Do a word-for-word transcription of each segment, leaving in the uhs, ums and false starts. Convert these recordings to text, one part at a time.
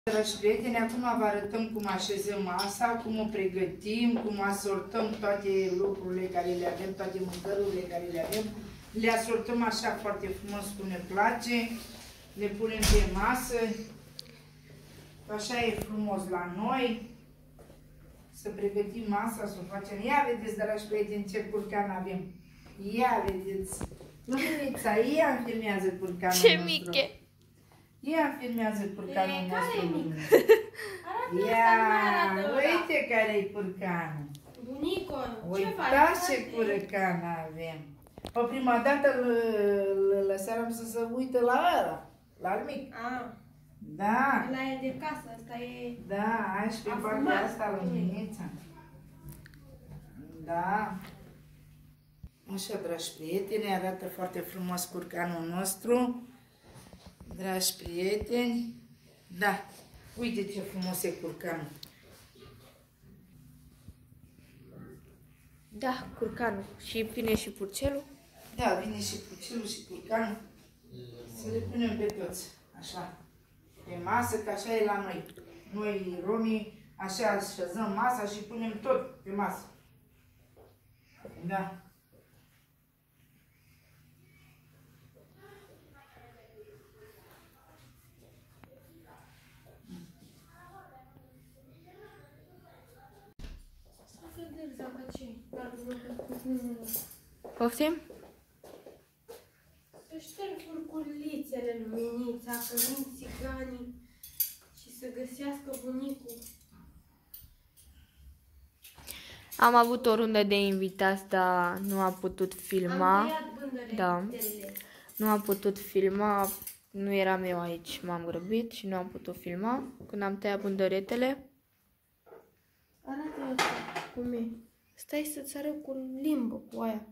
Dragi prieteni, acum vă arătăm cum așezăm masa, cum o pregătim, cum asortăm toate lucrurile care le avem, toate mâncărurile care le avem. Le asortăm așa foarte frumos cum ne place, le punem pe masă. Așa e frumos la noi. Să pregătim masa, să o facem. Ia vedeți, dragi prieteni, ce curcan avem. Ia vedeți. Luminița, ia filmează curcanul Ce nostru. mică! Ia filmează curcanul E, nostru. Arată Ia, uite care-i curcanul. Bunico, ce faci? Uitați ce curcan avem. O prima dată îl lăsăm să se uită la ăla, la al mic. A, Da. ăla e de casă, asta e... Da, ai și pe partea asta luminița. Da. Așa, dragi prieteni, arată foarte frumos curcanul nostru. Dragi prieteni, da, uite ce frumos e curcanul. Da, curcanul. Și vine și purcelul? Da, vine și purcelul și curcanul. Să le punem pe toți, așa, pe masă, că așa e la noi. Noi, romii, așa așezăm masa și punem tot pe masă. Da. Poftim? Să șterg furculițele, luminița, că vin țiganii și să găsească bunicul. Am avut o rundă de invitați, dar nu am putut filma. Am tăiat bândăretele. Da. Nu am putut filma, nu eram eu aici, m-am grăbit și nu am putut filma. Când am tăiat bândăretele, Arată asta, cum e. Stai să-ți arăt cu limbă, cu aia.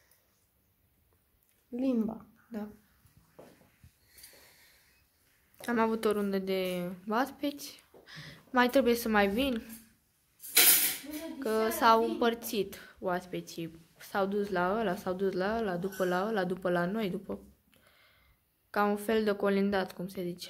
Limba. da. Am avut o rundă de oaspeți. Mai trebuie să mai vin, că s-au împărțit oaspeții. S-au dus la ăla, s-au dus la ăla, după la ăla, după la noi, după... Ca un fel de colindat, cum se zice.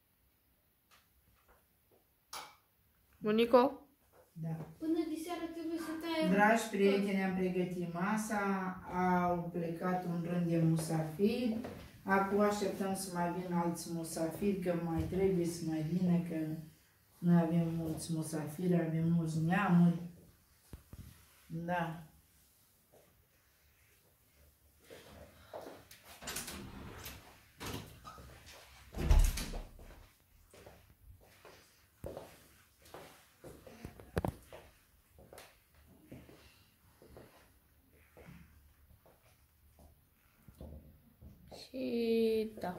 Bunico? Da. Până diseară trebuie să taie... Dragi prieteni, am pregătit masa, au plecat un rând de musafiri. Acum așteptăm să mai vină alți musafiri, că mai trebuie să mai vină, că noi avem mulți musafiri, avem mulți neamuri. Da. Și da.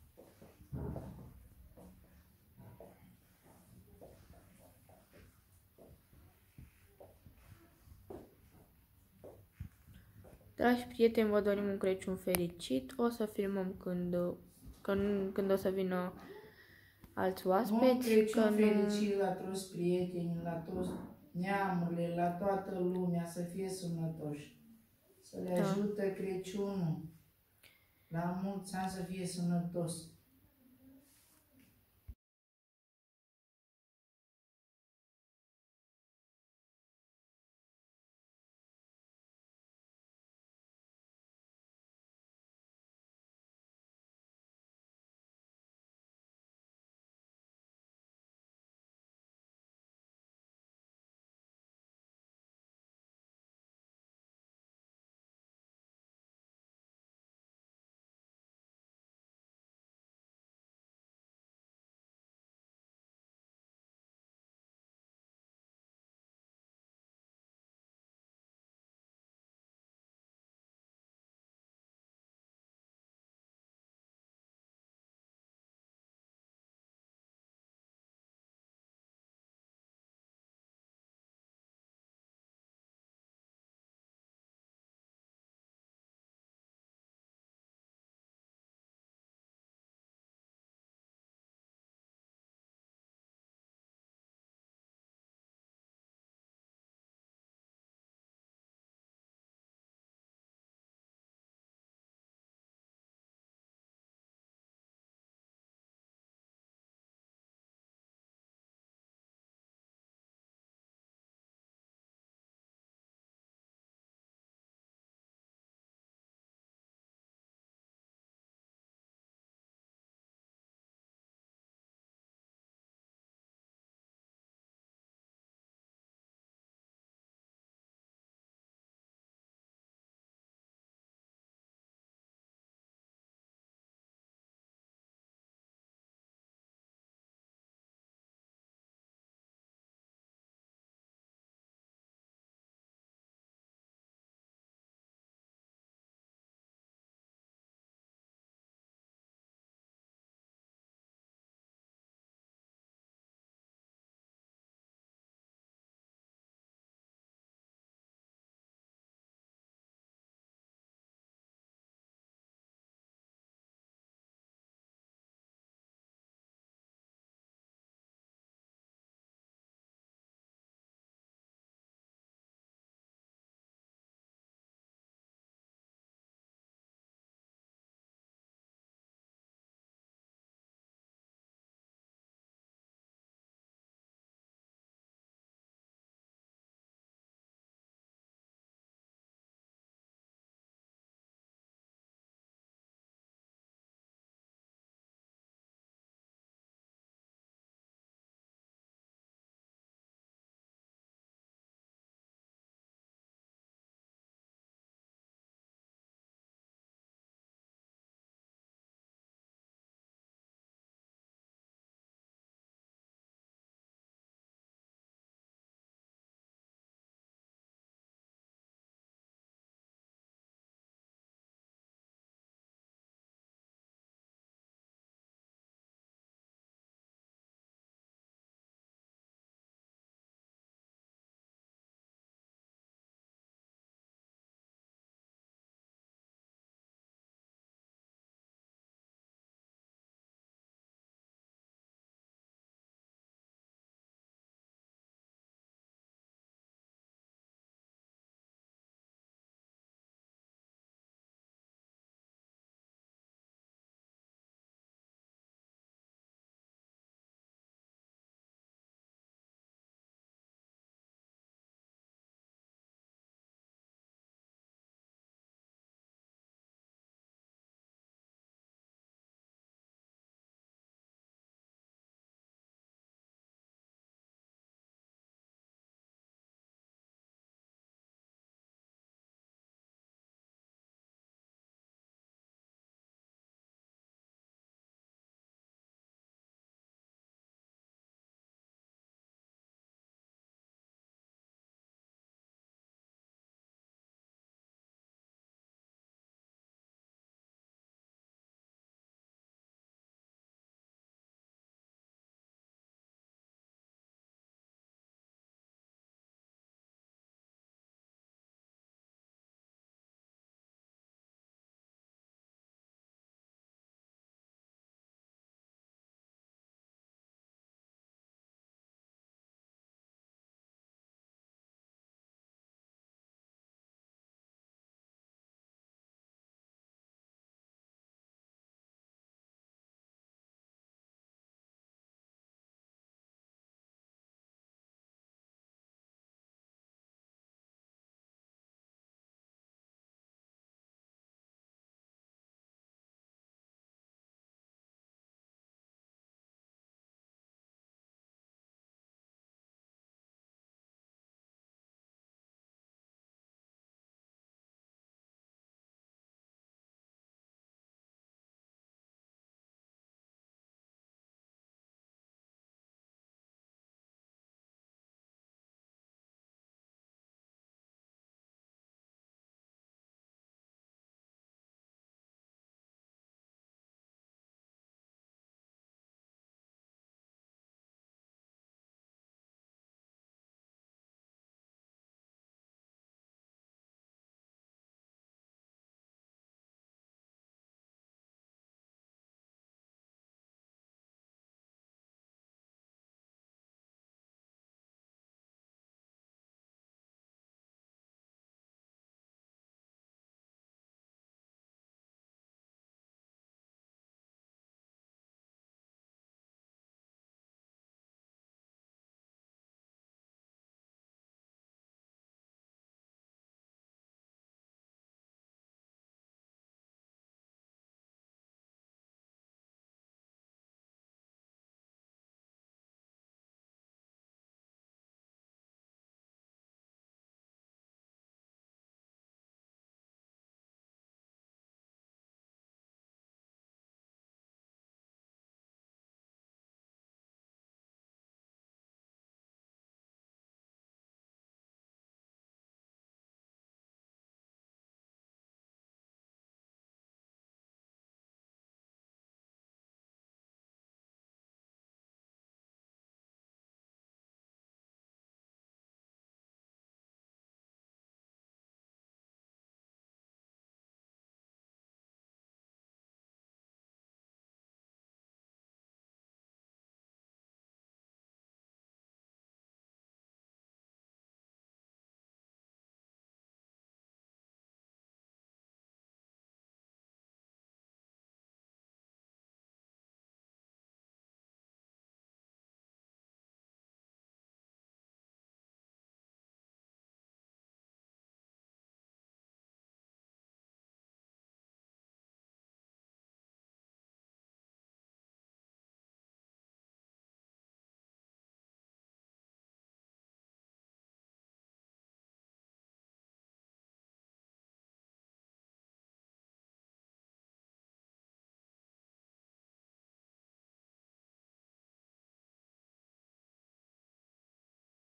Dragi prieteni, vă dorim un Crăciun fericit. O să filmăm când, când, când o să vină alți oaspeți. Bun Crăciun că nu... fericit la toți prietenii, la toți neamurile, la toată lumea, să fie sănătoși. Să le Da. ajute Crăciunul. La mulți ani să fie sănătos.